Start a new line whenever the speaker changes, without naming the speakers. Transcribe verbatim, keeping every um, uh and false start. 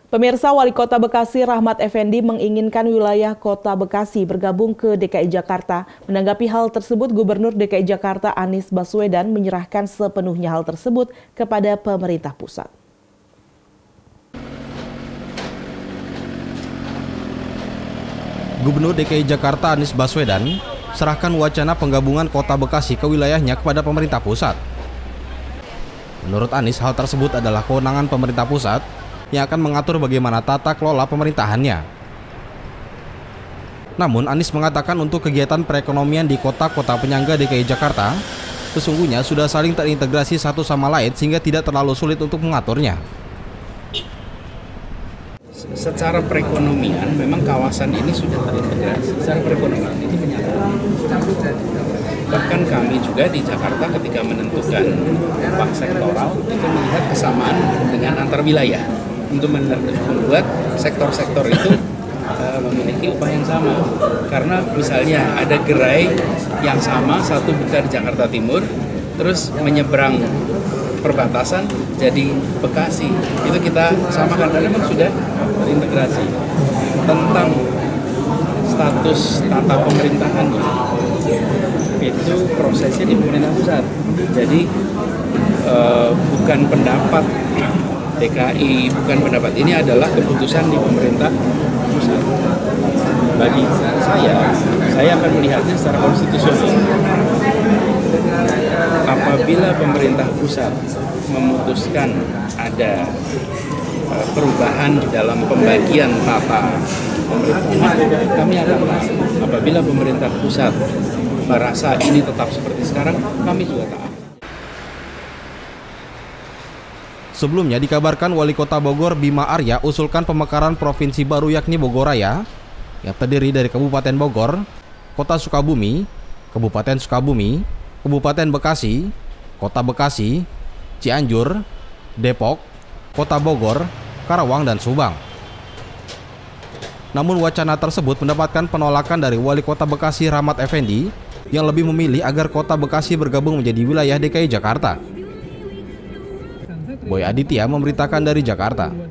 Pemirsa, Wali Kota Bekasi Rahmat Effendi menginginkan wilayah Kota Bekasi bergabung ke D K I Jakarta. Menanggapi hal tersebut, Gubernur D K I Jakarta Anies Baswedan menyerahkan sepenuhnya hal tersebut kepada pemerintah pusat.
Gubernur D K I Jakarta Anies Baswedan serahkan wacana penggabungan Kota Bekasi ke wilayahnya kepada pemerintah pusat. Menurut Anies, hal tersebut adalah kewenangan pemerintah pusat yang akan mengatur bagaimana tata kelola pemerintahannya. Namun, Anies mengatakan untuk kegiatan perekonomian di kota-kota penyangga D K I Jakarta, sesungguhnya sudah saling terintegrasi satu sama lain sehingga tidak terlalu sulit untuk mengaturnya.
Secara perekonomian, memang kawasan ini sudah terintegrasi. Secara perekonomian ini kenyataan. Bahkan kami juga di Jakarta ketika menentukan upah sektoral itu melihat kesamaan dengan antar wilayah untuk membuat sektor-sektor itu uh, memiliki upah yang sama. Karena misalnya ada gerai yang sama, satu buka di Jakarta Timur, terus menyeberang perbatasan jadi Bekasi, itu kita samakan karena memang sudah terintegrasi. Tentang status tata pemerintahan itu prosesnya di pemerintah pusat, jadi uh, bukan pendapat D K I, bukan pendapat ini adalah keputusan di pemerintah pusat. Bagi saya, saya akan melihatnya secara konstitusional. Apabila pemerintah pusat memutuskan ada uh, perubahan di dalam pembagian tata pemerintahan, kami akan taat. Apabila pemerintah pusat merasa ini tetap seperti sekarang, kami juga taat.
Sebelumnya dikabarkan Wali Kota Bogor Bima Arya usulkan pemekaran provinsi baru yakni Bogoraya yang terdiri dari Kabupaten Bogor, Kota Sukabumi, Kabupaten Sukabumi, Kabupaten Bekasi, Kota Bekasi, Cianjur, Depok, Kota Bogor, Karawang, dan Subang. Namun wacana tersebut mendapatkan penolakan dari Wali Kota Bekasi Rahmat Effendi yang lebih memilih agar Kota Bekasi bergabung menjadi wilayah D K I Jakarta. Boy Aditya memberitakan dari Jakarta.